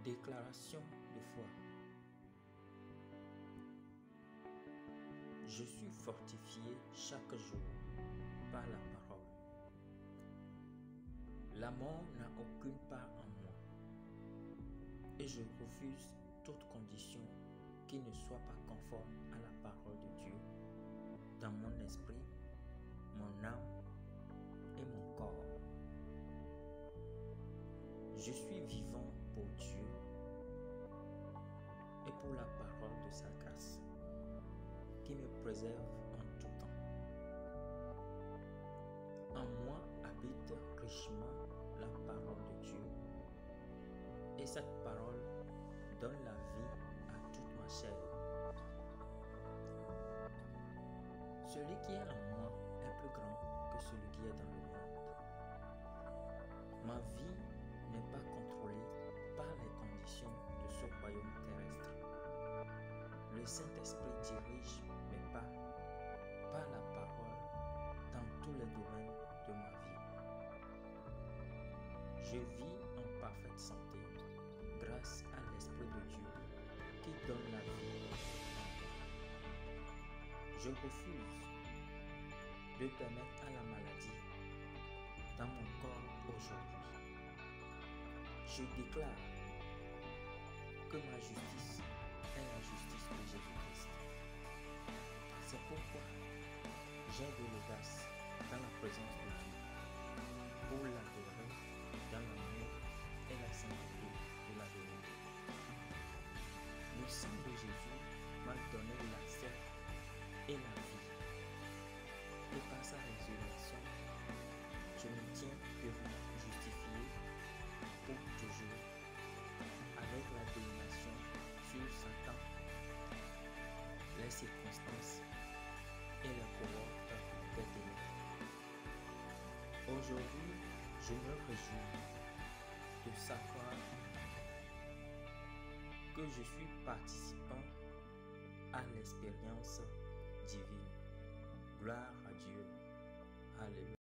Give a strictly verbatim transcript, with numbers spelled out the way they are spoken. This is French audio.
Déclaration de foi. Je suis fortifié chaque jour par la parole. La mort n'a aucune part en moi et je refuse toute condition qui ne soit pas conforme à la parole de Dieu dans mon esprit, mon âme et mon corps. Je suis vivant pour Dieu et pour la parole de sa grâce qui me préserve en tout temps. En moi habite richement la parole de Dieu et cette parole donne la vie à toute ma chair. Celui qui est en moi est plus grand que celui qui est dans le monde. Ma vie n'est pas contrôlée par les conditions de ce royaume terrestre. Le Saint-Esprit dirige mes pas par la parole dans tous les domaines de ma vie. Je vis en parfaite santé grâce à l'Esprit de Dieu qui donne la vie. Je refuse de permettre à la maladie dans mon corps aujourd'hui. Je déclare que ma justice est la justice de Jésus-Christ. C'est pourquoi j'ai de l'audace dans la présence de Dieu pour l'adorer dans l'amour et la sainteté de la vérité. Le sang de Jésus m'a donné l'accès et la vie. Et par sa résurrection, je me tiens purement justifié pour toujours avec la domination sur Satan, les circonstances et les cohortes des ténèbres. Aujourd'hui, je me réjouis de savoir que je suis participant à l'expérience divine. Gloire à Dieu. Alléluia.